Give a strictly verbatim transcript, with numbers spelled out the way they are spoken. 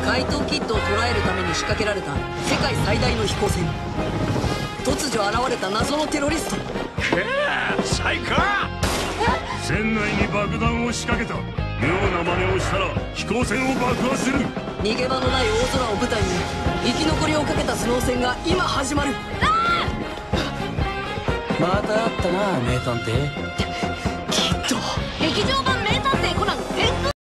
怪盗キッドを捕らえるために仕掛けられた世界最大の飛行船。突如現れた謎のテロリスト。くー最高。 船内に爆弾を仕掛けた。妙な真似をしたら飛行船を爆破する。 逃げ場のない大空を舞台に生き残りをかけた頭脳戦が今始まる。 また会ったな名探偵。 きっと劇場版名探偵コナン